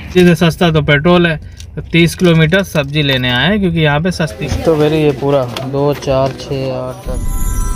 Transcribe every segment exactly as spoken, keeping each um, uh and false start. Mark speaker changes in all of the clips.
Speaker 1: चीज़ सस्ता तो पेट्रोल है, तो तीस किलोमीटर सब्जी लेने आए हैं क्योंकि यहाँ पे सस्ती। तो मेरी ये पूरा दो चार छः आठ दस।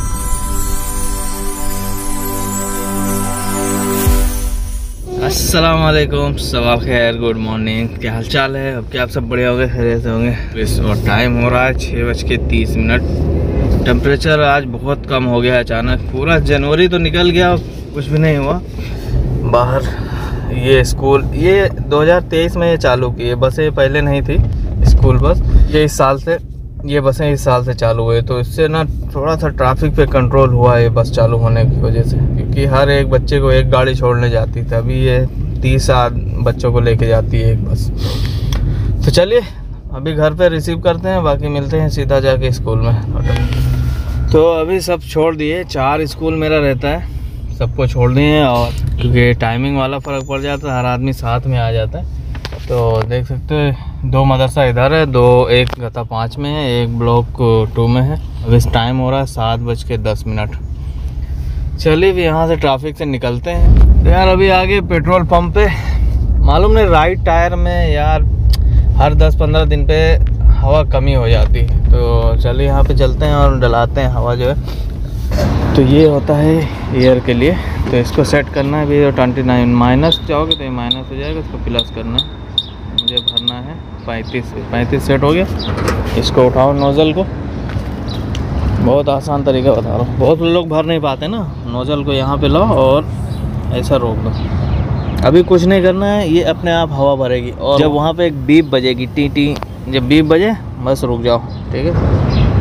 Speaker 1: अस्सलाम वालेकुम, सवा खैर, गुड मॉर्निंग। क्या हाल चाल है? अब क्या आप सब बढ़िया होंगे, खैरियत से होंगे। और टाइम हो रहा है छः बज के तीस मिनट। टेम्परेचर आज बहुत कम हो गया अचानक। पूरा जनवरी तो निकल गया, कुछ भी नहीं हुआ बाहर। ये स्कूल ये दो हज़ार तेईस में ये चालू की है बसें, पहले नहीं थी स्कूल बस। ये इस साल से ये बसें इस साल से चालू हुई, तो इससे ना थोड़ा सा ट्रैफिक पे कंट्रोल हुआ है बस चालू होने की वजह से, क्योंकि हर एक बच्चे को एक गाड़ी छोड़ने जाती थी, अभी ये तीस बच्चों को लेके जाती है एक बस। तो चलिए अभी घर पे रिसीव करते हैं, बाकी मिलते हैं सीधा जाके स्कूल में। तो अभी सब छोड़ दिए, चार स्कूल मेरा रहता है, सबको छोड़ दिए हैं। और क्योंकि टाइमिंग वाला फ़र्क पड़ जाता है, हर आदमी साथ में आ जाता है। तो देख सकते हैं दो मदरसा इधर है, दो एक गता पाँच में है, एक ब्लॉक टू में है। अब इस टाइम हो रहा है सात बज के दस मिनट। चलिए भी यहाँ से ट्रैफिक से निकलते हैं। तो यार अभी आगे पेट्रोल पंप पे मालूम नहीं, राइट टायर में यार हर दस पंद्रह दिन पे हवा कमी हो जाती है। तो चलिए यहाँ पे चलते हैं और डलाते हैं हवा जो है। तो ये होता है एयर के लिए, तो इसको सेट करना है। अभी ट्वेंटी नाइन माइनस जाओगे तो ये माइनस हो जाएगा, इसको प्लस करना है। मुझे भरना है पैंतीस पैंतीस सेट हो गया। इसको उठाओ नोज़ल को, बहुत आसान तरीका बता रहा हूँ, बहुत लोग भर नहीं पाते ना। नोज़ल को यहाँ पे लाओ और ऐसा रोक दो। अभी कुछ नहीं करना है, ये अपने आप हवा भरेगी। और जब वहाँ पे एक बीप बजेगी, टी टी, जब बीप बजे बस रुक जाओ, ठीक है।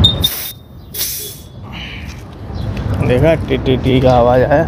Speaker 1: देखा टी टी टी का आवाज़ आया।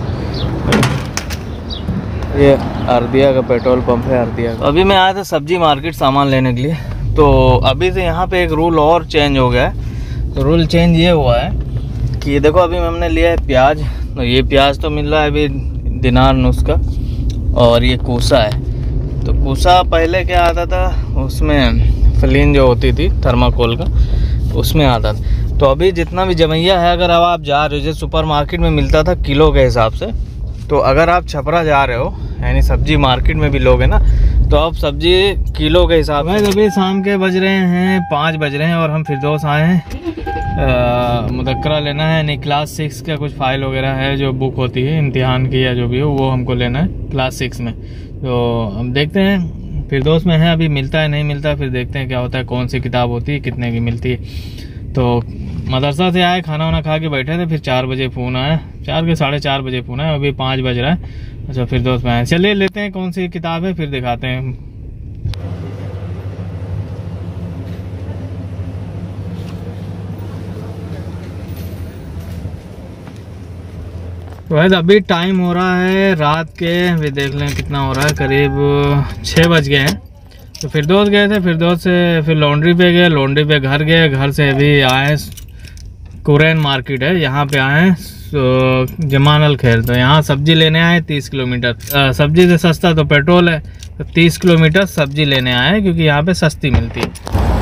Speaker 1: ये अर्दिया का पेट्रोल पंप है, अर्दिया का। अभी मैं आया था सब्जी मार्केट सामान लेने के लिए। तो अभी से यहाँ पे एक रूल और चेंज हो गया है। तो रूल चेंज ये हुआ है कि देखो अभी हमने लिया है प्याज, तो ये प्याज तो मिल रहा है अभी दिनार नुस का। और ये कूसा है, तो कूसा पहले क्या आता था, उसमें फलीन जो होती थी थर्माकोल का, उसमें आता था। तो अभी जितना भी जमैया है, अगर अब आप जा रहे हो, जैसे सुपर मार्केट में मिलता था किलो के हिसाब से, तो अगर आप छपरा जा रहे हो यानी सब्जी मार्केट में भी लोगे ना, तो अब सब्जी किलो के हिसाब से। अभी शाम के बज रहे हैं पाँच बज रहे हैं और हम फिरदौस आए हैं मुदक्करा लेना है। यानी क्लास सिक्स का कुछ फाइल वगैरह है जो बुक होती है इम्तिहान की या जो भी हो, वो हमको लेना है क्लास सिक्स में। तो हम देखते हैं फिरदौस में है, अभी मिलता है नहीं मिलता, फिर देखते हैं क्या होता है, कौन सी किताब होती है, कितने की मिलती है। तो मदरसा से आए, खाना वाना खा के बैठे थे, फिर चार बजे फ़ोन आया, चार के साढ़े चार बजे फ़ोन आया, अभी पाँच बज रहा है। अच्छा फिर दोस्त में आए, चलिए लेते हैं कौन सी किताब है, फिर दिखाते हैं। तो वैसे अभी टाइम हो रहा है रात के, भी देख लें कितना हो रहा है, करीब छः बज गए हैं। तो फिरदौस गए थे, फिरदौस से फिर लॉन्ड्री पे गए, लॉन्ड्री पे घर गए, घर से अभी आए कुरैन मार्केट है, यहाँ पे आए हैं तो जमान अल खैर। तो यहाँ सब्जी लेने आए तीस किलोमीटर। सब्जी से सस्ता तो पेट्रोल है, तो तीस किलोमीटर सब्जी लेने आए हैं क्योंकि यहाँ पे सस्ती मिलती है।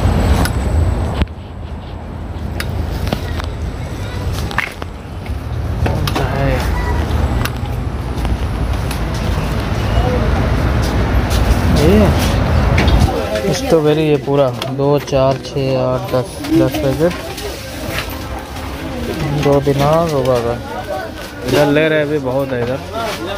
Speaker 1: स्ट्रॉबेरी ये पूरा दो चार छः आठ दस दस पैकेट, दो दिनार होगा। इधर ले रहे अभी बहुत है इधर।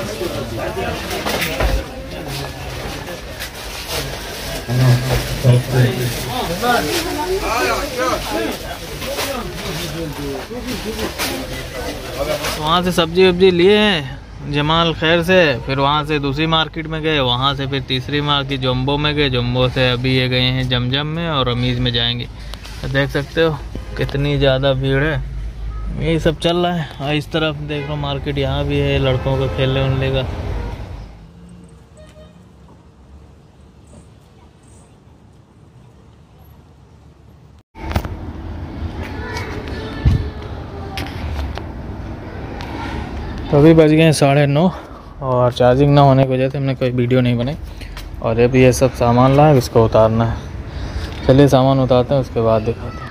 Speaker 1: वहाँ से सब्जी वब्जी लिए हैं जमाल खैर से, फिर वहाँ से दूसरी मार्केट में गए, वहाँ से फिर तीसरी मार्केट जम्बो में गए, जम्बो से अभी ये गए हैं जमजम में और अमीज में जाएंगे। तो देख सकते हो कितनी ज़्यादा भीड़ है, यही सब चल रहा है। और इस तरफ देख लो मार्केट, यहाँ भी है लड़कों का खेलने उलने का। तो अभी बज गए साढ़े नौ और चार्जिंग ना होने की वजह से हमने कोई वीडियो नहीं बनाई। और अभी ये सब सामान लाए, इसको उतारना है। चलिए सामान उतारते हैं, उसके बाद दिखाते हैं।